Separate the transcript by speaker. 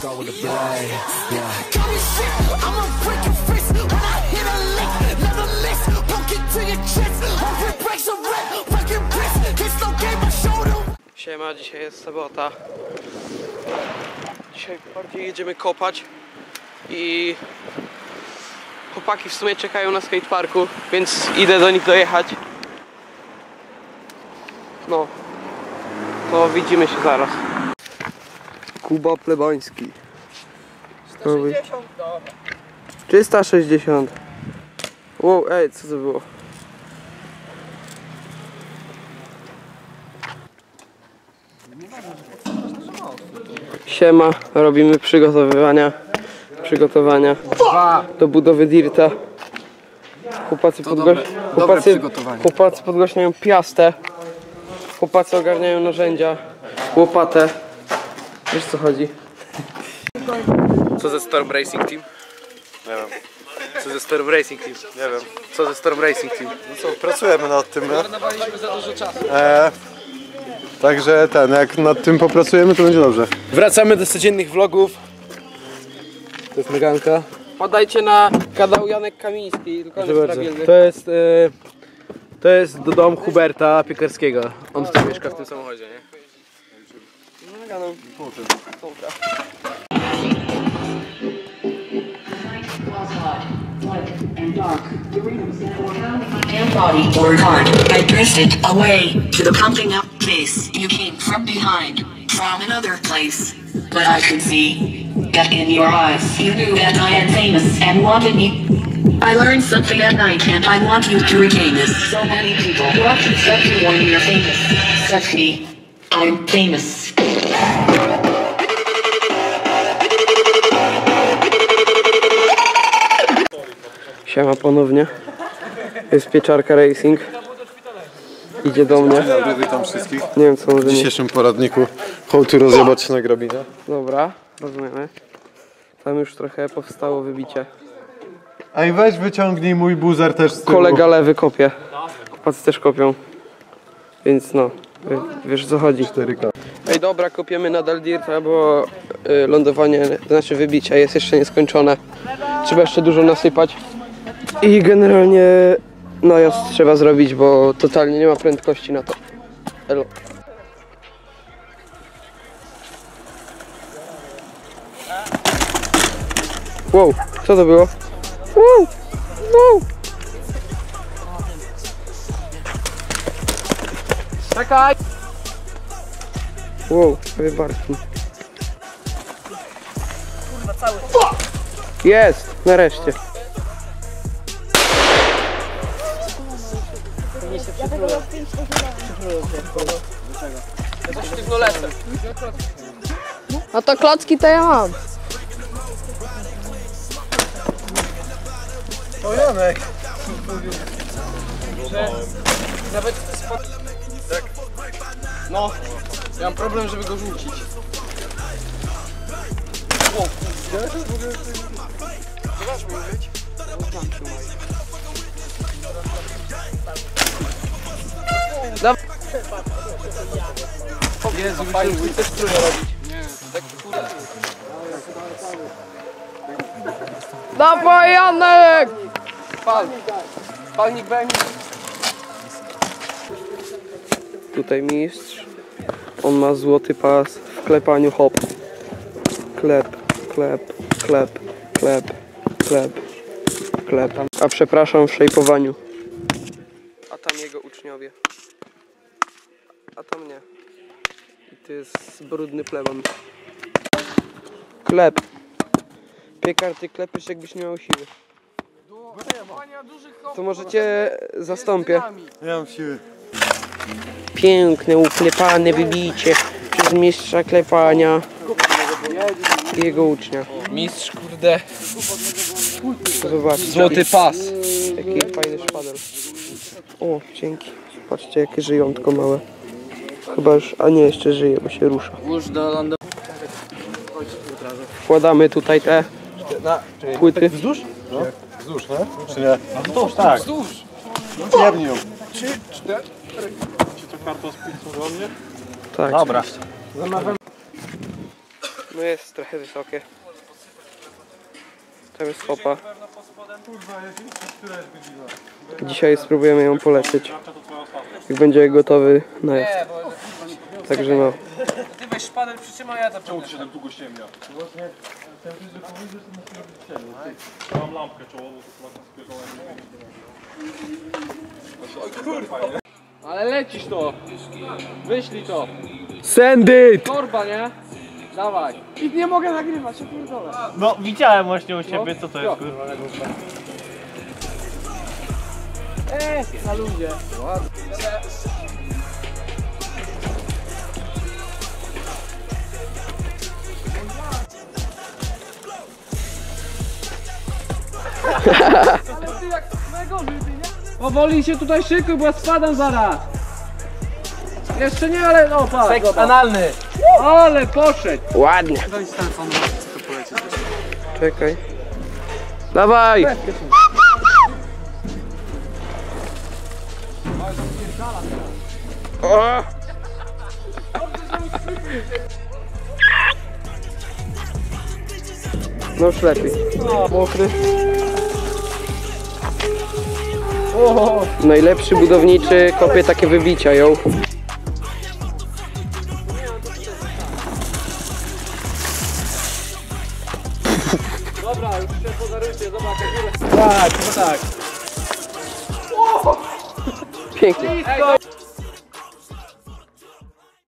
Speaker 1: Siema, dzisiaj jest sobota. Dzisiaj bardziej jedziemy kopać i chłopaki w sumie czekają na skateparku, więc idę do nich dojechać. No, to widzimy się zaraz. Kuba Plebański. 160, dobra. 360. Wow, ej, co to było? Siema, robimy przygotowania do budowy dirta. Chłopacy podgłaśniają piastę. Chłopacy ogarniają narzędzia, łopatę. Wiesz co chodzi? Co ze Storm Racing Team?
Speaker 2: Nie wiem.
Speaker 1: Co ze Storm Racing Team?
Speaker 2: Nie wiem.
Speaker 1: Co ze Storm Racing Team?
Speaker 2: No co, pracujemy nad tym, nie?
Speaker 1: Marnowaliśmy za dużo czasu.
Speaker 2: Także jak nad tym popracujemy, to będzie dobrze.
Speaker 3: Wracamy do codziennych vlogów. To jest Meganka.
Speaker 1: Podajcie na kanał Janek Kamiński, tylko on jest stabilny.
Speaker 3: To jest do domu Huberta Piekarskiego. On tutaj mieszka w tym samochodzie, nie?
Speaker 4: Body or card. I pressed it away to the pumping up place. You came from behind, from another place. But I could see that in your eyes. You knew that I am famous and wanted me. I learned something at night and I want you to regain this. So many people want to set you when you're famous. Such me. I'm famous.
Speaker 1: Siema ponownie. Jest Pieczarka Racing. Idzie do mnie.
Speaker 2: Dobry, witam wszystkich.
Speaker 1: Nie wiem co może
Speaker 2: W dzisiejszym poradniku how to rozjebać się na grabinę.
Speaker 1: Dobra, rozumiemy. Tam już trochę powstało wybicie.
Speaker 2: Ej, weź wyciągnij mój buzer też z tyłu.
Speaker 1: Kolega lewy kopie. Chłopacy też kopią. Więc no, wiesz o co chodzi.
Speaker 2: 4K.
Speaker 1: Ej dobra, kopiemy nadal dirta, bo lądowanie, to znaczy wybicie jest jeszcze nieskończone. Trzeba jeszcze dużo nasypać. I generalnie najazd trzeba zrobić, bo totalnie nie ma prędkości na to. Elo. Wow, co to było? Wow, wow. Czekaj! Wow, prawie barki. Jest! Nareszcie.
Speaker 5: No to klocki to ja mam.
Speaker 2: O Janek!
Speaker 1: Nawet tak. No, ja mam problem, żeby go rzucić. Wow, Jezu, fajnie, też trudno robić. Tak kurde.
Speaker 5: Dawaj Janek!
Speaker 1: Palnik będzie. Tutaj mistrz. On ma złoty pas w klepaniu hop. Klep, klep, klep, klep, klep, klep. A przepraszam w szejpowaniu. A tam jego uczniowie. A tam nie. I to jest brudny pleban. Klep. Piekar, ty klepiesz jakbyś nie miał siły. To może cię zastąpię.
Speaker 2: Ja mam siły.
Speaker 1: Piękne, uklepane wybicie przez mistrza klepania i jego ucznia.
Speaker 3: Mistrz, kurde.
Speaker 1: Zobacz,
Speaker 3: Złoty pas.
Speaker 1: jaki fajny szpadel. O, dzięki. Patrzcie, jakie żyjątko małe. Chyba już, a nie, jeszcze żyje, bo się rusza.
Speaker 3: Już do lądu.
Speaker 1: Wkładamy tutaj te płyty.
Speaker 2: Wzdłuż? No. Wzdłuż, nie? Czy nie? Wzdłuż, tak. Wzdłuż. Pierdnią. 3, 4. Czy to karton z pizzą do mnie?
Speaker 1: Tak.
Speaker 3: Dobra.
Speaker 1: No jest trochę wysokie. Tam jest hopa. Dzisiaj spróbujemy ją polecieć. Jak będzie gotowy najazd. Także no.
Speaker 3: Ty weź szpadel, przytrzymaj, ja to
Speaker 2: Czemu się tak długo ściemnia? Mam lampkę czołową, to
Speaker 3: Ale lecisz to! Wyślij to!
Speaker 1: Send it!
Speaker 3: Torba, nie? Dawaj! I nie mogę nagrywać, ja pierdolę.
Speaker 6: No widziałem właśnie u ciebie, co to jest kurwa.
Speaker 3: Na ludzie. Powoli się tutaj szykuj, bo ja spadam zaraz. Jeszcze nie, ale no patrz.
Speaker 6: Seks analny.
Speaker 3: Ale poszedł.
Speaker 1: Ładnie. Czekaj. Dawaj! O! No już lepiej. Mokry. Najlepszy budowniczy kopie takie wybicia, ją.
Speaker 3: Dobra, już się podarujcie, zobacz jak górę.
Speaker 6: Tak, no tak.
Speaker 1: Pięknie.